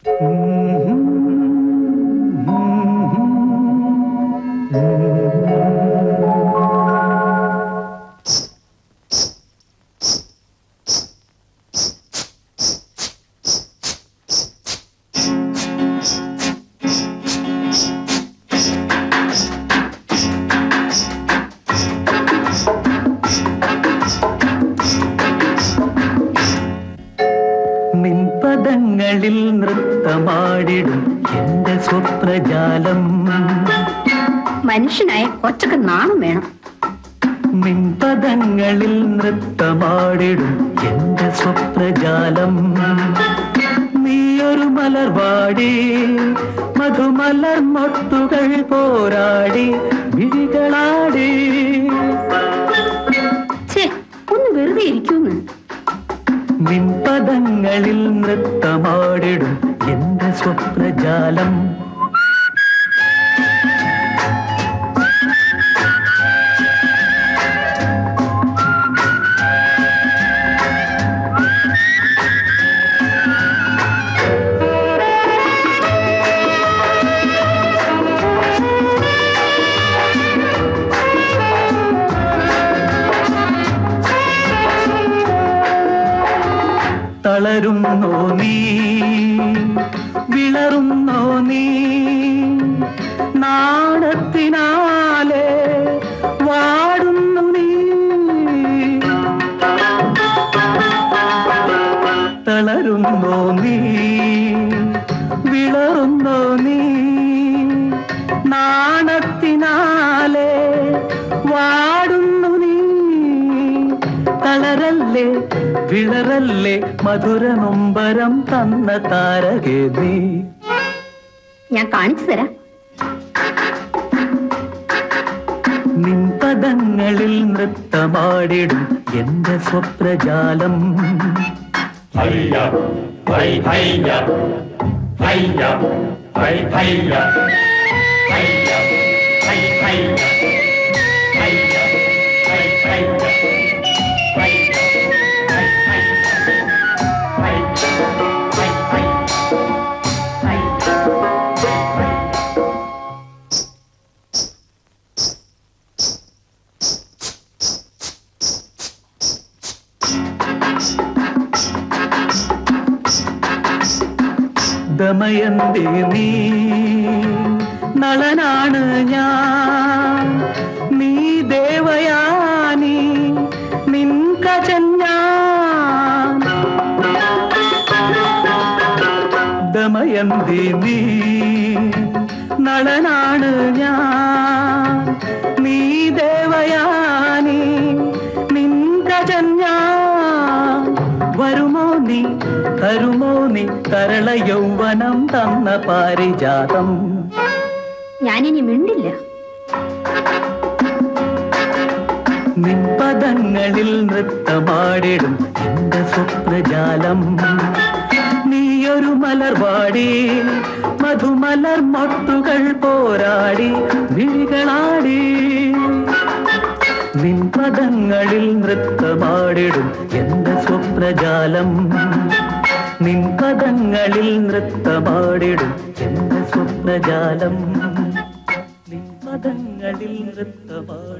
നിൻപദങ്ങളിൽ നൃത്തമാടിടും എന്റെ സ്വപ്നജാലം. മനുഷ്യനായ കൊച്ചൊക്കെ നാണം വേണം. നിൻപദങ്ങളിൽ നൃത്തമാടിടും എന്റെ സ്വപ്നജാലം. നീയൊരു മലർവാടി മധുമലർ മൊട്ടുകൾ പോരാടി വിഴികളാടി. ഒന്ന് വെറുതെ ഇരിക്കുന്നു. നിൻപദങ്ങളിൽ നൃത്തമാടിടും എന്റെ സ്വപ്നജാലം. തളരുന്നോ നീ, വിളറുന്നോ നീ, നാണത്തിനാലെ വാടുന്നു നീ. തളരുന്നോ നീ, വിളറുന്നോ നീ, നാണത്തിനാലെ വാടുന്നു നീ. തളരല്ലേ വിളറല്ലേ മധുര നൊമ്പരം തന്ന താരകേ നീ. ഞാൻ കാണിച്ചു തരാം. നിൻപദങ്ങളിൽ നൃത്തമാടിടും എന്റെ സ്വപ്നജാലം. ഹയ്യ ഹൈ ഹയ്യ ഹയ്യ ഹൈ ഹയ്യ ഹയ്യ ഹൈ ഹയ്യ ഹയ്യ ഹൈ ഹയ്യ. ദമയന്തി നീ, നളനാണ് ഞാൻ, നീ ദേവയാനി, നിൻ കജൻ ഞാൻ. ദമയന്തി നീ, നളനാണ് ഞാൻ, നീ ദേവയാനി, നിൻ കജൻ ഞാൻ. വരുമോ നീ, തരുമോ നീ തരള യൗവനം തന്ന പാരിജാതം. ഞാനിനി മിണ്ടില്ല. നിൻപദങ്ങളിൽ നൃത്തമാടിടും എന്റെ സ്വപ്നജാലം. നീയൊരു മലർവാടി മധുമലർ മൊട്ടുകൾ പോരാടി വിഴികളാടി. നിൻപദങ്ങളിൽ നൃത്തമാടിടും എന്റെ സ്വപ്നജാലം. നിൻപദങ്ങളിൽ നൃത്തമാടിടും എന്റെ സ്വപ്നജാലം. നിൻപദങ്ങളിൽ നൃത്തമാ